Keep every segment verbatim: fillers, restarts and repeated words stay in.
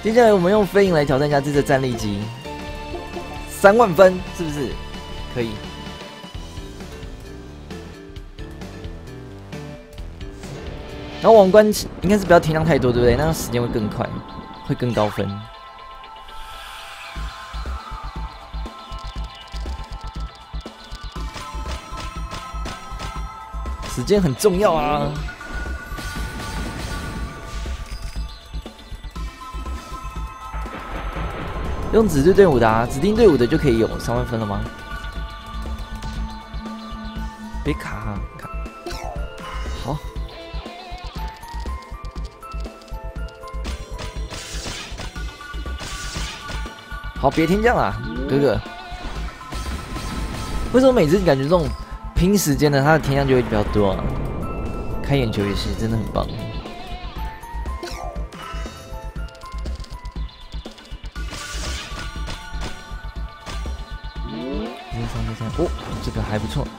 接下来我们用飞影来挑战一下这次战力机，三万分是不是？可以。然后王冠应该是不要天量太多，对不对？那样时间会更快，会更高分。时间很重要啊！用指定队伍的啊，指定队伍的就可以有三万分了吗？别卡啊！卡好。好，别天降啦，哥哥。为什么每次感觉这种拼时间的，他的天降就会比较多啊？开眼球也是，真的很棒。哦，这个还不错。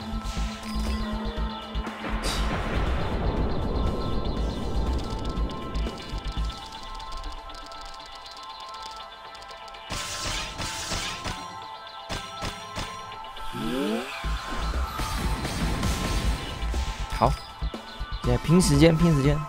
好，现在拼时间，拼时间。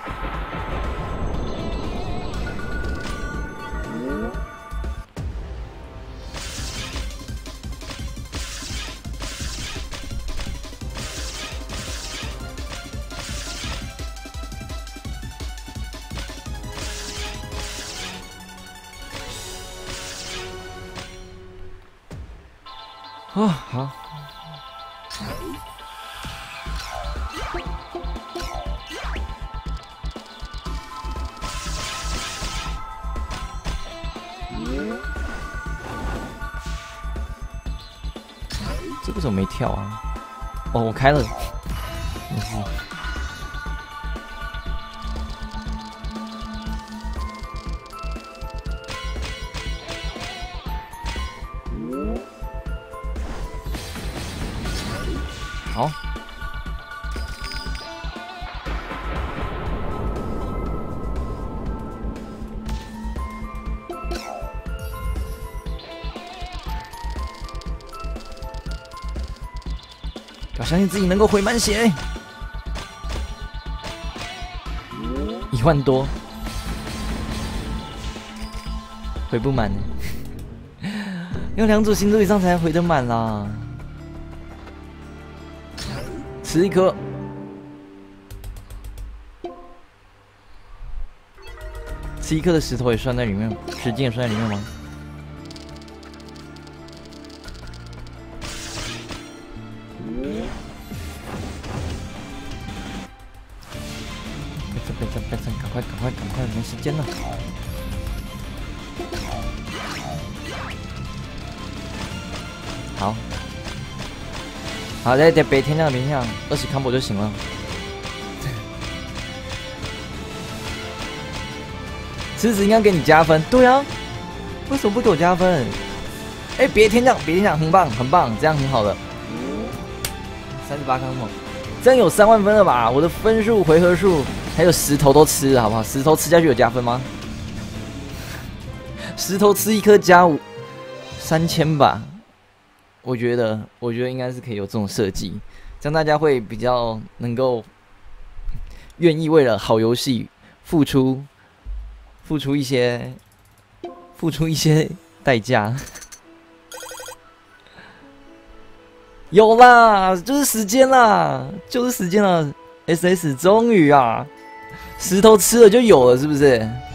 哦，好。这个怎么没跳啊？哦，我开了。没事。好。要相信自己能够回满血，一万多，回不满，要两组星座以上才回得满啦。吃一颗，吃一颗的石头也算在里面，时间也算在里面吗？赶快，赶快，赶快，没时间了。好，好，再点别天降，别天降，二十 combo 就行了。狮子应该给你加分，对啊，为什么不给我加分？哎、欸，别天降，别天降，很棒，很棒，这样很好的。三十八 combo， 这样有三万分了吧？我的分数、回合数。还有石头都吃了，好不好？石头吃下去有加分吗？石头吃一颗加五三千吧，我觉得，我觉得应该是可以有这种设计，这样大家会比较能够愿意为了好游戏付出，付出一些，付出一些代价。有啦，就是时间啦，就是时间了 ，S S 终于啊！石头吃了就有了，是不是？